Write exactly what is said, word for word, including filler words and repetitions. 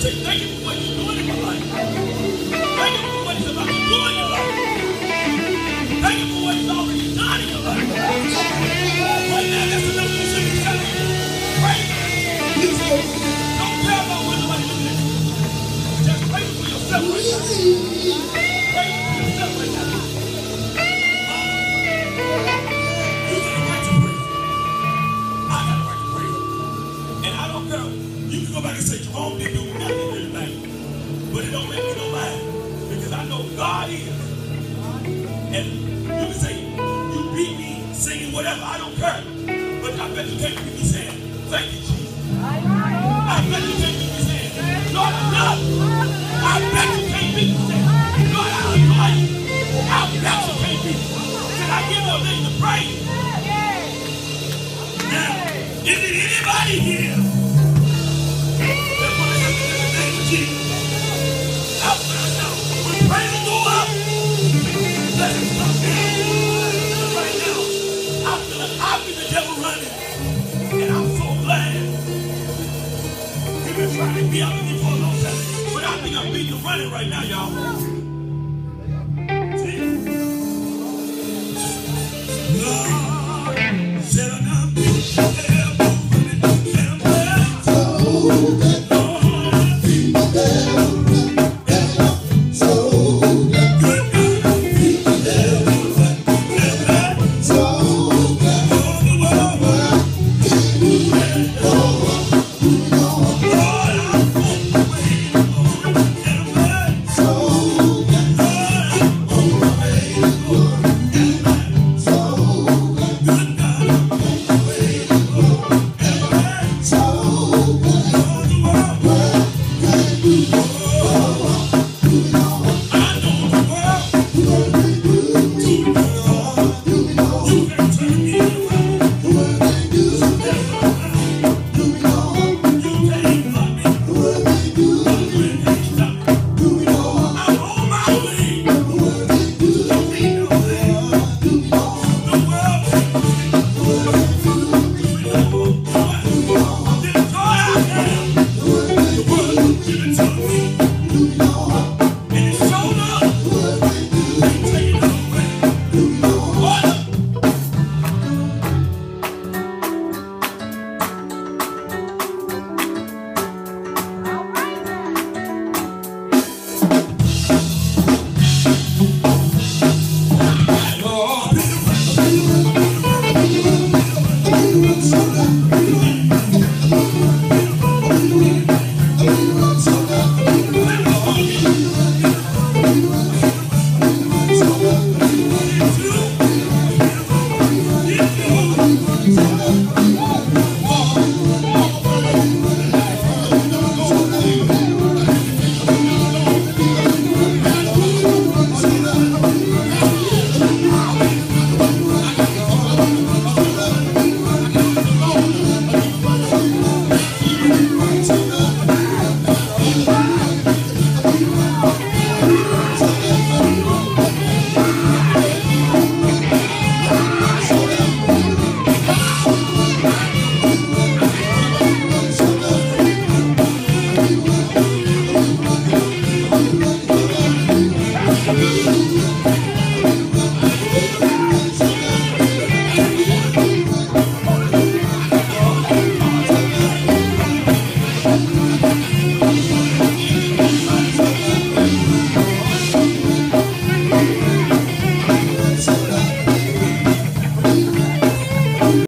say thank you for what you're doing in my life. Thank you for what he's about to do in your life. Thank you for what he's already done in your life. Right now, that's enough to say thank you. Praise him. Don't care about what nobody looking at you. Just praise for yourself right now. Praise for yourself right now. You got a right to praise. I got a right to praise. And I don't care. You can go back and say Jerome didn't do nothing really bad. But it don't make me no mind. Because I know God is. And you can say, you beat me singing whatever, I don't care. But I bet you can't beat me saying, thank you, Jesus. I bet you can't beat me saying, Lord, I love you. I bet you can't beat me saying, Lord, I adore you. I bet you can't beat me. Can I give your name to praise? Now, is it anybody here that want to have in the name of Jesus? I want to know, when praise go up, let it stop down. Right now, I feel like I feel the devil running. And I'm so glad. He's been trying to be out with me for a long time. But I think I'm beating the running right now, y'all. See? Lord, said I'm not beating the devil running.